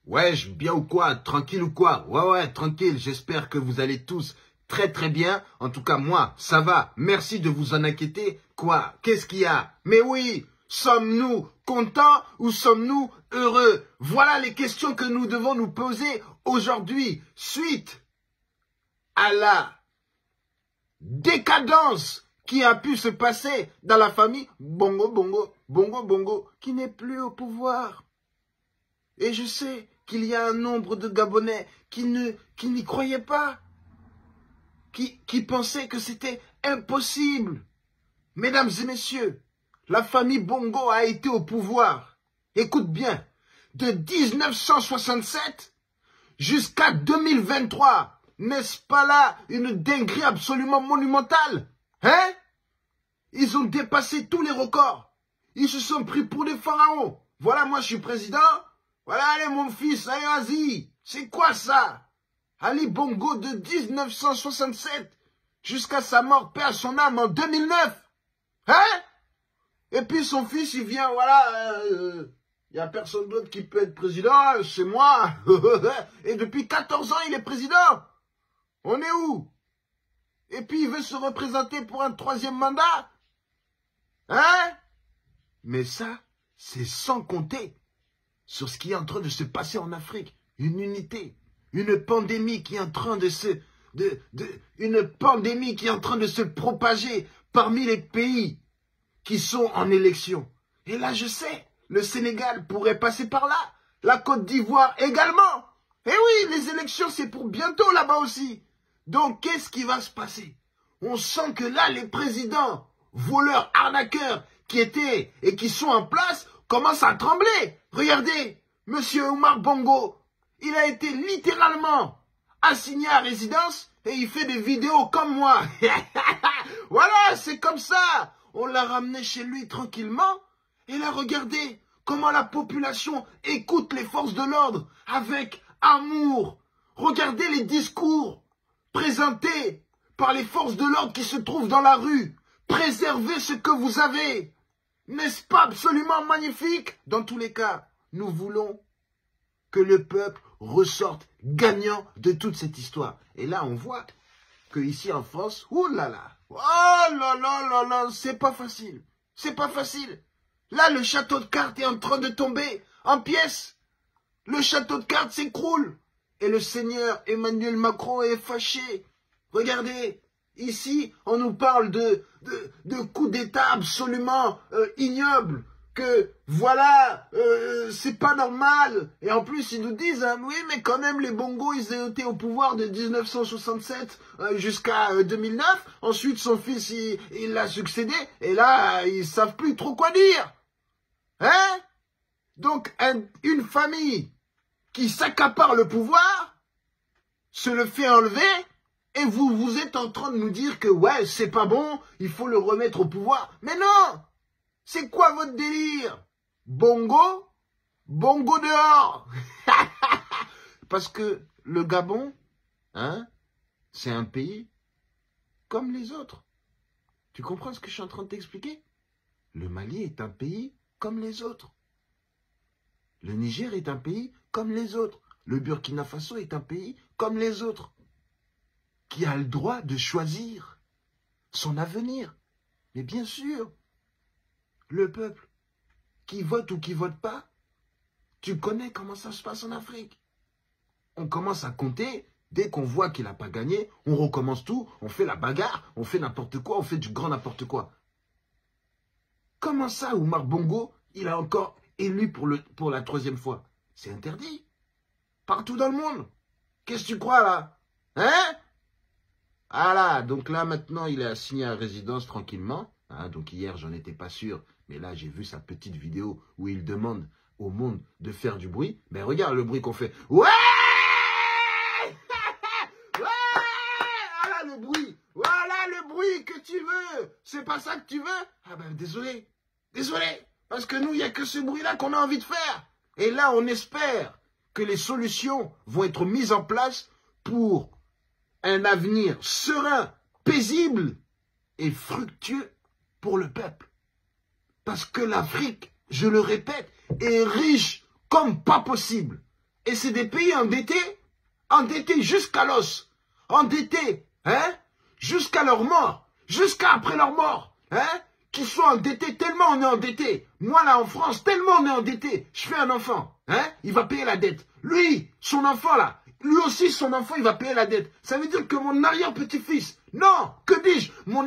Wesh, bien ou quoi? Tranquille ou quoi? Ouais, tranquille. J'espère que vous allez tous très très bien. En tout cas, moi, ça va. Merci de vous en inquiéter. Quoi? Qu'est-ce qu'il y a? Mais oui, sommes-nous contents ou sommes-nous heureux? Voilà les questions que nous devons nous poser aujourd'hui. Suite à la décadence qui a pu se passer dans la famille Bongo, qui n'est plus au pouvoir. Et je sais qu'il y a un nombre de Gabonais qui n'y croyaient pas, qui pensaient que c'était impossible. Mesdames et messieurs, la famille Bongo a été au pouvoir, écoute bien, de 1967 jusqu'à 2023. N'est-ce pas là une dinguerie absolument monumentale? Hein? Ils ont dépassé tous les records. Ils se sont pris pour des pharaons. Voilà, moi je suis président. Voilà, allez mon fils, allez vas-y. C'est quoi ça? Ali Bongo de 1967 jusqu'à sa mort, paix à son âme, en 2009. Hein? Et puis son fils, il vient, voilà, il n'y a personne d'autre qui peut être président, c'est moi. Et depuis 14 ans, il est président. On est où? Et puis il veut se représenter pour un troisième mandat. Hein? Mais ça, c'est sans compter sur ce qui est en train de se passer en Afrique. Une unité, une pandémie qui est en train de se propager parmi les pays qui sont en élection. Et là, je sais, le Sénégal pourrait passer par là. La Côte d'Ivoire également. Et oui, les élections, c'est pour bientôt là-bas aussi. Donc, qu'est-ce qui va se passer? On sent que là, les présidents, voleurs, arnaqueurs, qui étaient et qui sont en place, commencent à trembler. Regardez, Monsieur Omar Bongo, il a été littéralement assigné à résidence et il fait des vidéos comme moi. Voilà, c'est comme ça. On l'a ramené chez lui tranquillement. Et là, regardez comment la population écoute les forces de l'ordre avec amour. Regardez les discours présentés par les forces de l'ordre qui se trouvent dans la rue. Préservez ce que vous avez. N'est-ce pas absolument magnifique? Dans tous les cas, nous voulons que le peuple ressorte gagnant de toute cette histoire. Et là, on voit que ici en France, oh là là, c'est pas facile. C'est pas facile. Là, le château de cartes est en train de tomber en pièces. Le château de cartes s'écroule. Et le seigneur Emmanuel Macron est fâché. Regardez, ici, on nous parle de coup d'État absolument ignoble. Que voilà, c'est pas normal. Et en plus, ils nous disent, hein, oui, mais quand même, les Bongos, ils ont été au pouvoir de 1967 jusqu'à 2009. Ensuite, son fils, il l'a succédé. Et là, ils savent plus trop quoi dire. Hein? Donc, une famille qui s'accapare le pouvoir, se le fait enlever, et vous êtes en train de nous dire que, ouais, c'est pas bon, il faut le remettre au pouvoir. Mais non! C'est quoi votre délire? Bongo? Bongo dehors. Parce que le Gabon, hein, c'est un pays comme les autres. Tu comprends ce que je suis en train de t'expliquer? Le Mali est un pays comme les autres. Le Niger est un pays comme les autres. Le Burkina Faso est un pays comme les autres. Qui a le droit de choisir son avenir. Mais bien sûr, le peuple, qui vote ou qui vote pas, tu connais comment ça se passe en Afrique. On commence à compter, dès qu'on voit qu'il n'a pas gagné, on recommence tout, on fait la bagarre, on fait n'importe quoi, on fait du grand n'importe quoi. Comment ça, Omar Bongo, il a encore élu pour la troisième fois? C'est interdit. Partout dans le monde. Qu'est-ce que tu crois là? Hein? Ah là, donc là maintenant il est assigné à résidence tranquillement. Hein, donc hier j'en étais pas sûr, mais là j'ai vu sa petite vidéo où il demande au monde de faire du bruit. Mais regarde le bruit qu'on fait. Ouais. Ouais. Voilà le bruit. Voilà le bruit que tu veux. C'est pas ça que tu veux? Ah ben désolé. Désolé. Parce que nous, il n'y a que ce bruit-là qu'on a envie de faire. Et là, on espère que les solutions vont être mises en place pour un avenir serein, paisible et fructueux pour le peuple. Parce que l'Afrique, je le répète, est riche comme pas possible. Et c'est des pays endettés jusqu'à l'os, endettés, hein, jusqu'à leur mort, jusqu'à après leur mort, hein, qui sont endettés, tellement on est endetté. Moi là en France, tellement on est endetté, je fais un enfant, hein, il va payer la dette. Lui, son enfant là, lui aussi son enfant, il va payer la dette. Ça veut dire que mon arrière-petit-fils, non, que dis-je, mon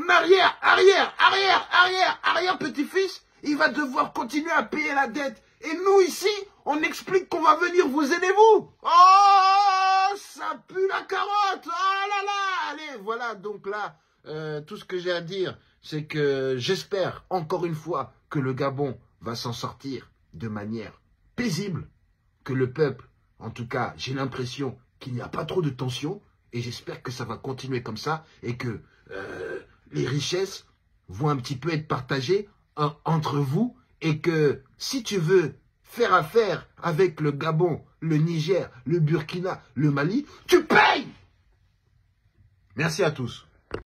arrière-petit-fils, il va devoir continuer à payer la dette. Et nous ici, on explique qu'on va venir vous aider vous. Oh, ça pue la carotte. Oh là là. Allez, voilà, donc là, tout ce que j'ai à dire, c'est que j'espère encore une fois que le Gabon va s'en sortir de manière paisible, que le peuple, en tout cas, j'ai l'impression qu'il n'y a pas trop de tension, et j'espère que ça va continuer comme ça, et que les richesses vont un petit peu être partagées entre vous, et que si tu veux faire affaire avec le Gabon, le Niger, le Burkina, le Mali, tu payes. Merci à tous.